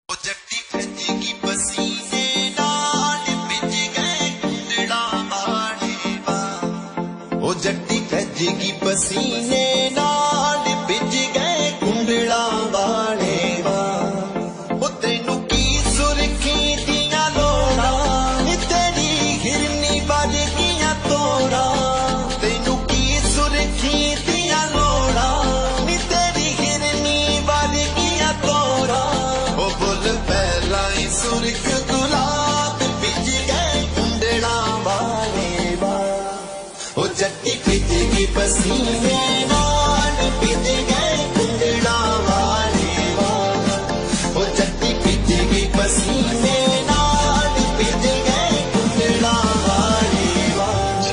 ओ जट्टी भीजेगी पसीने नाल भिज गए कुंडड़ा वाले वाह। ओ जट्टी भीजेगी पसीने नाल भिज गए कुंडड़ा वाले वाह। ओ तेनू की सुरखी दियां लोड़ा तेरी हिरनी बज गियां तोड़ा। तेनू की सुरखी दियां लोड़ा तेरी हिरनी बज गियां तोड़ा। सुरख गुलाब भिज गए कुंडड़ा वाले वाह। ओ जट्टी भीजेगी पसीने नाल भिज गए कुंडड़ा वाले वाह। ओ जट्टी भीजेगी पसीने नाल भिज गए कुंडड़ा वाले वाह।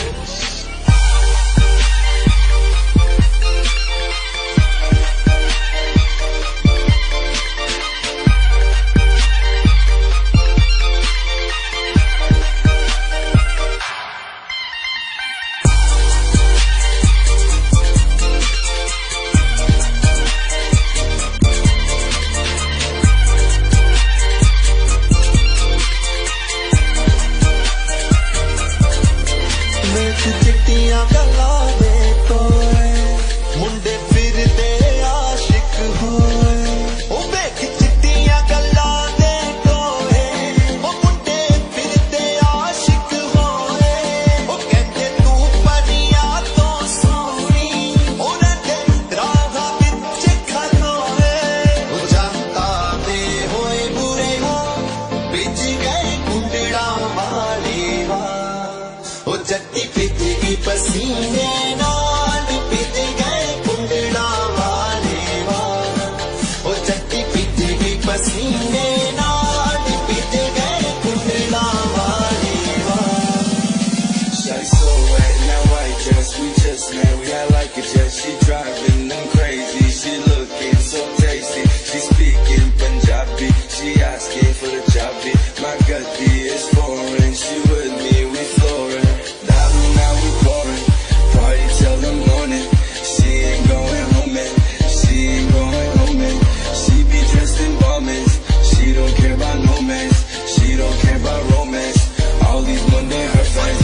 चिट्टियां गल्लां दे तोए मुंडे फिरदे आशिक होए। ओ वेख चिट्टियां गल्लां दे तोए ओ मुंडे फिरदे आशिक होए। ओ कहंदे तू परियां तो सोहनी उन्हां दे राहां विच खलोए। ओ जनता दे होए बुरे हो भिज गए कुंडड़ा वाले वाह। ओ जट्टी भीजेगी पसीने नाल भिज गए कुंडड़ा वाले वाह। ओ जट्टी भीजेगी पसीने नाल भिज गए कुंडड़ा वाले वाह। Shawty so wet in that white dress, we just met, we got like a jet. She driving them crazy, she looking so tasty. She speaking Punjabi, she asking for the jobby. My gatti is foreign, she with me, we flooring. Now we pouring, party till the morning. She ain't going home, man. She ain't going home, man. She be dressed in bombers. She don't care about no man. She don't care about romance. All these Monday her friends.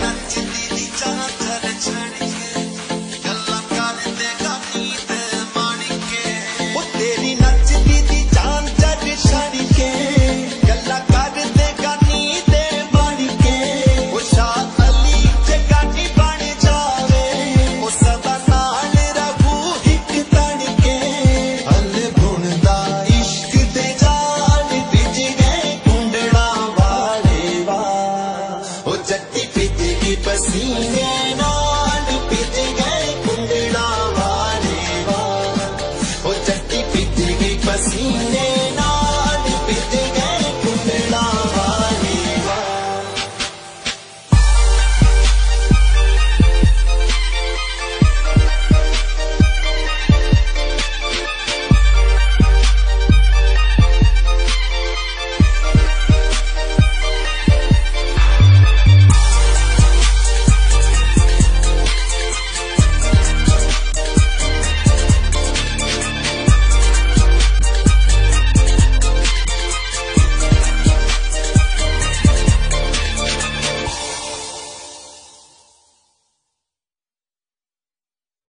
तेरी नचदी दी जान चढ़ छड़ के गल्लां कर देगा नींद बन के। ओ शाह अली जगानी बन जावे ओ सदा नाल रहू हिक तन के। हल बुनदा इश्क दे जाल भिज गए कुंडड़ा वाले वाह। ओ जट्टी भीजेगी पसीने नाल भिज गए कुंडड़ा वाले वाह। ओ जट्टी भीजेगी पसीने